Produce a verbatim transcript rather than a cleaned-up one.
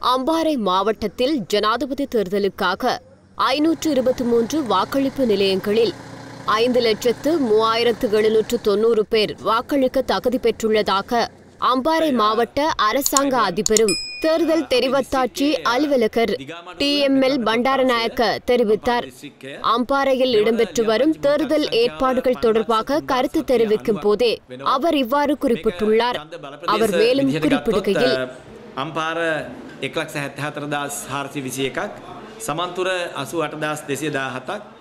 அம்பாறை மாவட்டத்தில் ஜனாதிபதி தேர்தலுக்காக ஐநூற்று இருபத்தி மூன்று வாக்களிப்பு நிலையங்களில் ஐந்து லட்சத்து மூவாயிரத்து எழுநூற்று தொன்னூறு பேர் வாக்களிக்க தகுதி பெற்றுள்ளதாக அம்பாறை மாவட்ட அரசாங்க அதிபரும் தேர்தல் தெரிவத்தாட்சி அலுவலகர் டி எம் எல் பண்டாரநாயக்க தெரிவித்தார். அம்பாறையில் இடம்பெற்று வரும் தேர்தல் ஏற்பாடுகள் தொடர்பாக கருத்து தெரிவிக்கும் போதே அவர் இவ்வாறு குறிப்பிட்டுள்ளார். அவர் மேலும் குறிப்பிடுகையில் අම්පාර එක් ලක්ෂ හැත්තෑ හතර හදාස් හාරසිය විසි එකක් සමන්තුර අසූ අට හදාස් දෙසිය දාහතක්